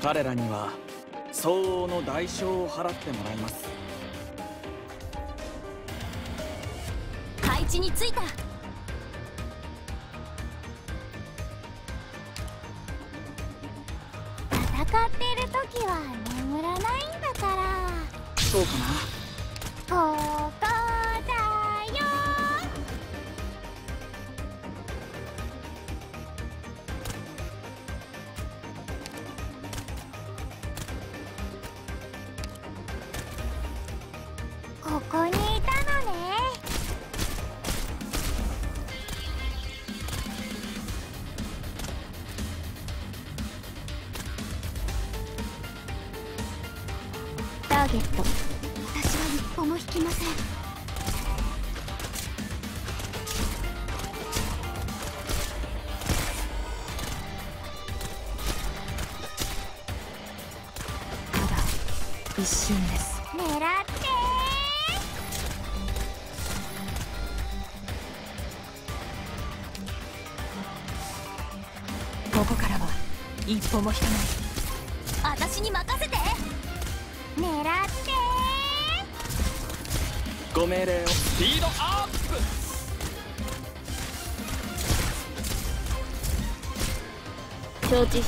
彼らには相応の代償を払ってもらいます。 配置についた。 戦ってる時は眠らないんだから。 そうかな。 ここだよ。ここにいたのね。ターゲット、私は一歩も引きません。 まだ一瞬です。 狙ってここからは一歩も引かない。私に任せて。 狙ってご命令を。スピードアップ。 承知した。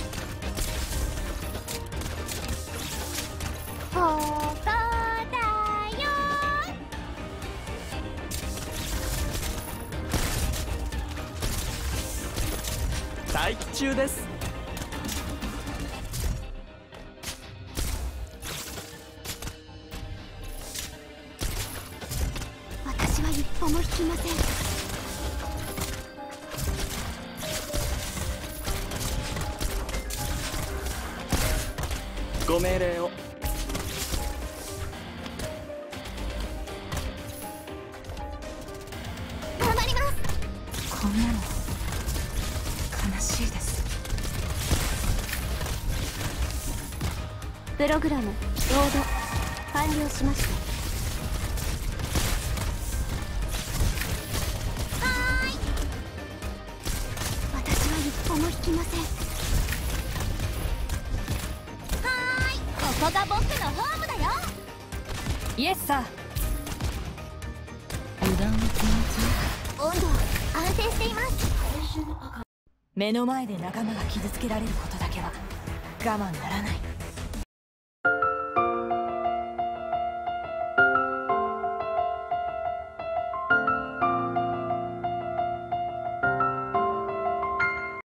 ここだよ。 待機中です。 私は一歩も引きません。 ご命令を。 頑張ります。 こんなの悲しいです。 プログラムロード完了しました。はーい。私は一歩も引きません。はーい。ここが僕のホームだよ。 イエスさ。油断は禁物。 温度安定しています。 目の前で仲間が傷つけられることだけは我慢ならない。